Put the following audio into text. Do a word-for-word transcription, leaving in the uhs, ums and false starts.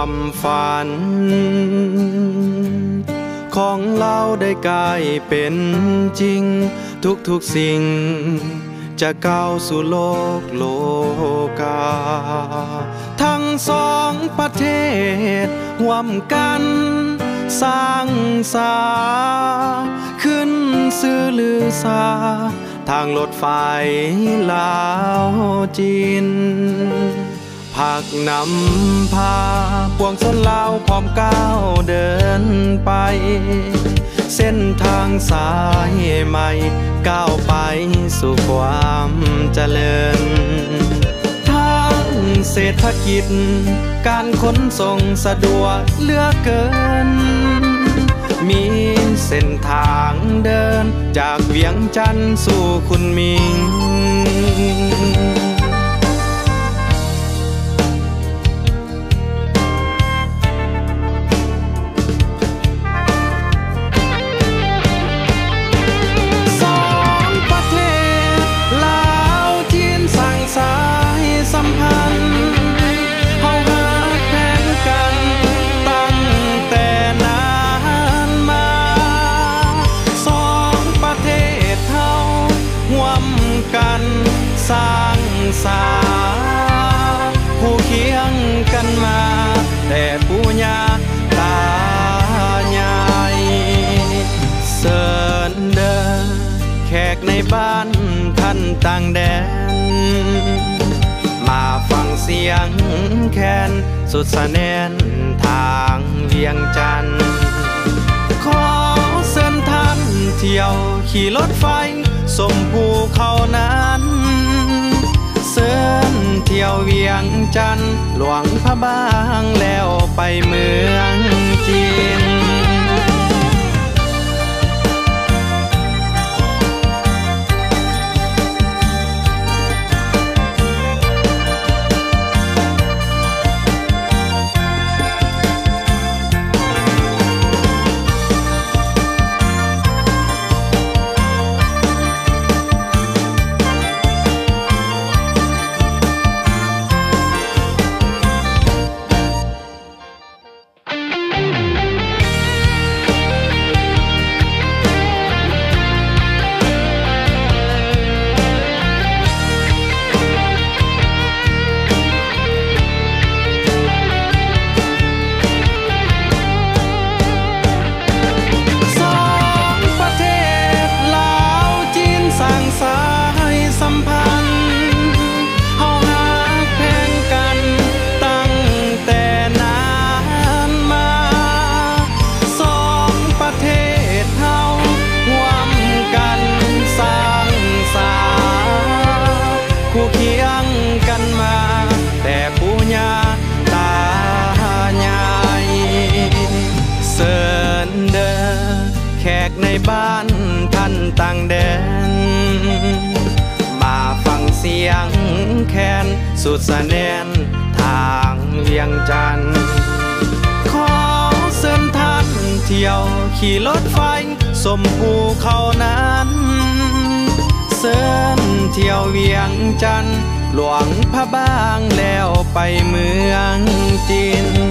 ความฝันของเราได้กลายเป็นจริงทุกๆสิ่งจะก้าวสู่โลกโลกาทั้งสองประเทศร่วมกันสร้างสาขึ้นซื้อลือสาทางรถไฟลาวจีนผักนำพาปวงชนลาวพร้อมก้าวเดินไปเส้นทางสายใหม่ก้าวไปสู่ความเจริญทางเศรษฐกิจการขนส่งสะดวกเหลือเกินมีเส้นทางเดินจากเวียงจันทร์สู่คุนมิงสร้างสาคู่เคียงกันมาแต่ปู่ย่าตายายเสิร์นเดินแขกในบ้านท่านต่างแดนมาฟังเสียงแคนสุดสะแนนทางเวียงจันทร์ขอเชิญท่านเที่ยวขี่รถไฟสมภูเขานั้นเสิร์นเที่ยวเวียงจันทร์หลวงพระบางแล้วไปเมืองจีนคู่เคียงกันมาแต่ปู่ย่าตายายเสิร์นเดินแขกในบ้านท่านต่างแดนมาฟังเสียงแคนสุดสะแนนทางเวียงจันทร์ขอเชิญท่านเที่ยวขี่รถไฟสมภูเขานั้นเสิร์นเที่ยวเวียงจันทร์หลวงพระบางแล้วไปเมืองจีน